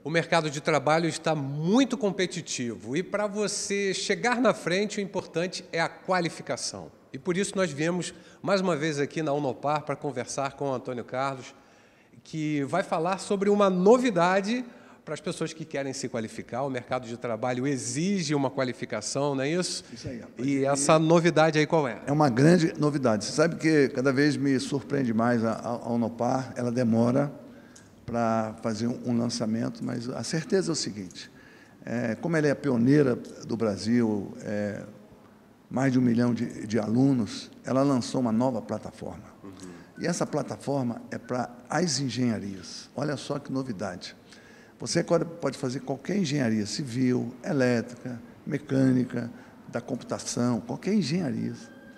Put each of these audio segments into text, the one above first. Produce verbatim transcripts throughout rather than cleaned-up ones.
O mercado de trabalho está muito competitivo e para você chegar na frente, o importante é a qualificação. E por isso nós viemos mais uma vez aqui na Unopar para conversar com o Antônio Carlos, que vai falar sobre uma novidade para as pessoas que querem se qualificar. O mercado de trabalho exige uma qualificação, não é isso? Isso aí. E essa novidade aí qual é? É uma grande novidade. Você sabe que cada vez me surpreende mais a, a Unopar, ela demora para fazer um, um lançamento, mas a certeza é o seguinte, é, como ela é a pioneira do Brasil, é, mais de um milhão de, de alunos, ela lançou uma nova plataforma. Uhum. E essa plataforma é para as engenharias. Olha só que novidade. Você agora pode fazer qualquer engenharia civil, elétrica, mecânica, da computação, qualquer engenharia,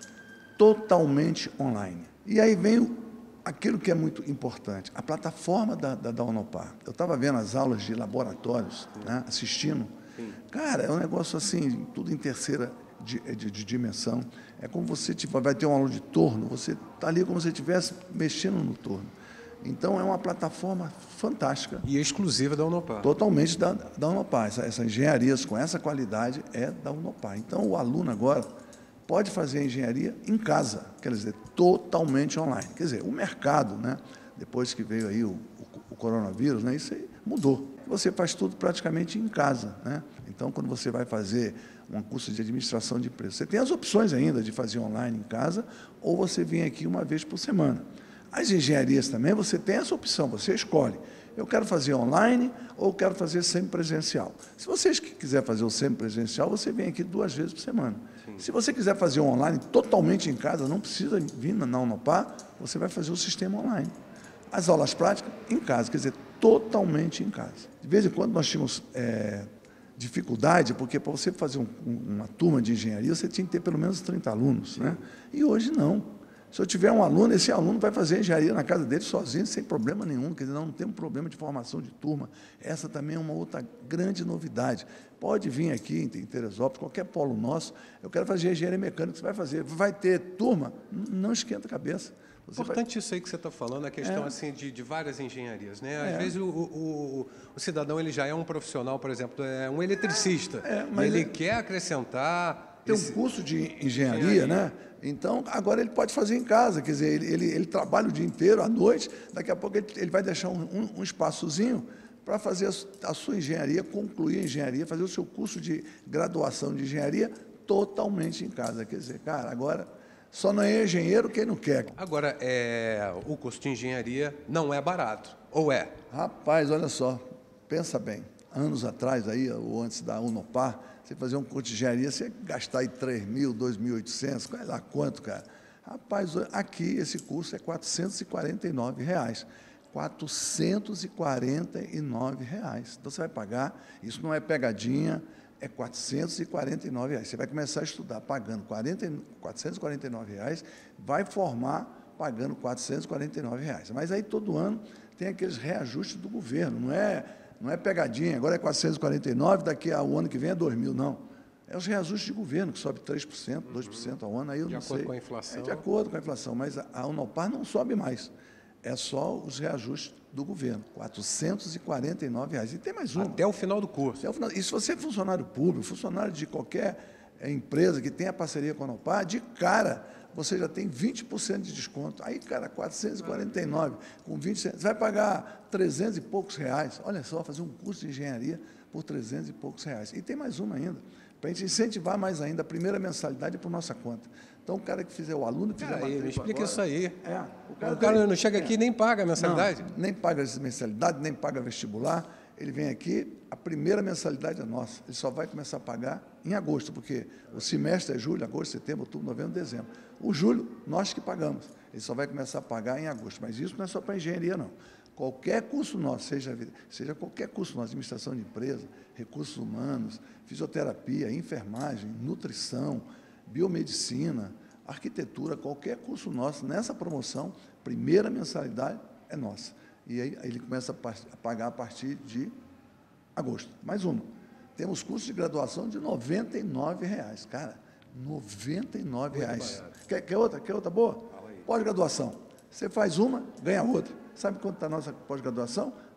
totalmente online. E aí vem aquilo que é muito importante, a plataforma da, da, da Unopar. Eu estava vendo as aulas de laboratórios, né, assistindo. Sim. Cara, é um negócio assim, tudo em terceira de, de, de dimensão. É como você tipo, vai ter uma aula de torno, você está ali como se estivesse mexendo no torno. Então, é uma plataforma fantástica. E exclusiva da Unopar. Totalmente da, da Unopar. Essa, essa engenharias com essa qualidade é da Unopar. Então, o aluno agora pode fazer a engenharia em casa, quer dizer, totalmente online. Quer dizer, o mercado, né, depois que veio aí o, o, o coronavírus, né, isso aí mudou. Você faz tudo praticamente em casa, né? Então, quando você vai fazer um curso de administração de empresas, você tem as opções ainda de fazer online em casa, ou você vem aqui uma vez por semana. As engenharias também, você tem essa opção, você escolhe. Eu quero fazer online ou quero fazer semipresencial. Se você quiser fazer o semipresencial, você vem aqui duas vezes por semana. Sim. Se você quiser fazer o online totalmente em casa, não precisa vir na Unopar, você vai fazer o sistema online. As aulas práticas, em casa, quer dizer, totalmente em casa. De vez em quando nós tínhamos é, dificuldade, porque para você fazer um, uma turma de engenharia, você tinha que ter pelo menos trinta alunos, né? E hoje não. Se eu tiver um aluno, esse aluno vai fazer engenharia na casa dele sozinho, sem problema nenhum, quer dizer, não tem um problema de formação de turma. Essa também é uma outra grande novidade. Pode vir aqui em Teresópolis, qualquer polo nosso, eu quero fazer engenharia mecânica, você vai fazer, vai ter turma, não esquenta a cabeça. Você Importante vai... isso aí que você está falando, a questão é. assim, de, de várias engenharias, né? Às é. vezes o, o, o cidadão ele já é um profissional, por exemplo, é um eletricista, é, mas ele é... quer acrescentar... Tem esse... um curso de engenharia, engenharia, né? Então, agora ele pode fazer em casa, quer dizer, ele, ele, ele trabalha o dia inteiro, à noite, daqui a pouco ele, ele vai deixar um, um, um espaçozinho para fazer a, a sua engenharia, concluir a engenharia, fazer o seu curso de graduação de engenharia totalmente em casa. Quer dizer, cara, agora só não é engenheiro quem não quer. Agora, é, o curso de engenharia não é barato, ou é? Rapaz, olha só, pensa bem, anos atrás, aí, ou antes da Unopar, você fazer um curso de engenharia, você ia gastar aí três mil, dois mil e oitocentos, sei lá quanto, cara. Rapaz, aqui esse curso é quatrocentos e quarenta e nove reais. quatrocentos e quarenta e nove reais. Então, você vai pagar, isso não é pegadinha, é quatrocentos e quarenta e nove reais. Você vai começar a estudar pagando quarenta, quatrocentos e quarenta e nove reais, vai formar pagando quatrocentos e quarenta e nove reais. Mas aí, todo ano, tem aqueles reajustes do governo, não é... Não é pegadinha, agora é quatrocentos e quarenta e nove, daqui ao ano que vem é dois mil, não. É os reajustes de governo, que sobe três por cento, dois por cento ao ano, aí eu de não sei. De acordo com a inflação. É de acordo com a inflação, mas a Unopar não sobe mais. É só os reajustes do governo, quatrocentos e quarenta e nove reais. E tem mais um. Até o final do curso. Até o final. E se você é funcionário público, funcionário de qualquer empresa que tenha parceria com a Unopar, de cara, você já tem vinte por cento de desconto. Aí, cara, quatrocentos e quarenta e nove, com vinte por cento, você vai pagar trezentos e poucos reais. Olha só, fazer um curso de engenharia por trezentos e poucos reais. E tem mais uma ainda, para a gente incentivar mais ainda, a primeira mensalidade é por nossa conta. Então, o cara que fizer, o aluno que fizer aí, me explica agora, isso aí. É, o cara, o cara não chega aqui e nem paga a mensalidade? Não, nem paga essa mensalidade, nem paga vestibular. Ele vem aqui, a primeira mensalidade é nossa. Ele só vai começar a pagar em agosto, porque o semestre é julho, agosto, setembro, outubro, novembro, dezembro. O julho, nós que pagamos. Ele só vai começar a pagar em agosto. Mas isso não é só para engenharia, não. Qualquer curso nosso, seja, seja qualquer curso nosso, administração de empresa, recursos humanos, fisioterapia, enfermagem, nutrição, biomedicina, arquitetura, qualquer curso nosso, nessa promoção, primeira mensalidade é nossa. E aí ele começa a pagar a partir de agosto. Mais uma. Temos cursos de graduação de noventa e nove reais. Cara, noventa e nove reais. Quer, quer outra? Quer outra boa? Pós-graduação. Você faz uma, ganha outra. Sabe quanto está a nossa pós-graduação?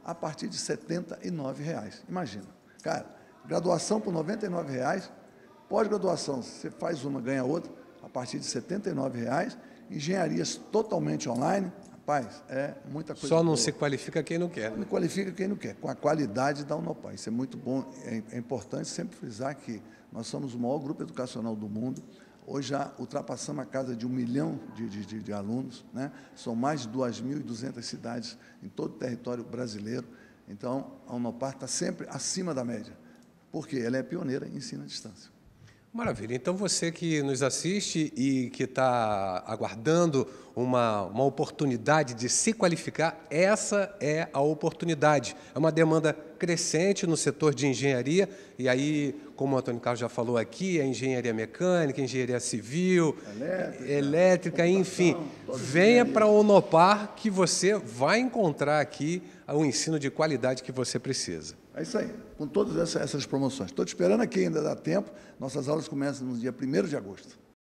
a partir de setenta e nove reais. Imagina, cara, graduação por noventa e nove reais, pós-graduação, você faz uma, ganha outra, a partir de setenta e nove reais, engenharias totalmente online, rapaz, é muita coisa. Só não boa. se qualifica quem não quer. Não qualifica quem não quer, com a qualidade da Unopar. Isso é muito bom, é, é importante sempre frisar que nós somos o maior grupo educacional do mundo. Hoje já ultrapassamos a casa de um milhão de, de, de, de alunos, né? São mais de duas mil e duzentas cidades em todo o território brasileiro. Então, a Unopar está sempre acima da média, porque ela é pioneira em ensino à distância. Maravilha. Então, você que nos assiste e que está aguardando uma, uma oportunidade de se qualificar, essa é a oportunidade. É uma demanda crescente no setor de engenharia, e aí, como o Antônio Carlos já falou aqui, a engenharia mecânica, engenharia civil, elétrica, elétrica enfim. Venha para a Unopar que você vai encontrar aqui o ensino de qualidade que você precisa. É isso aí, com todas essas, essas promoções. Estou te esperando aqui, ainda dá tempo. Nossas aulas começam no dia primeiro de agosto.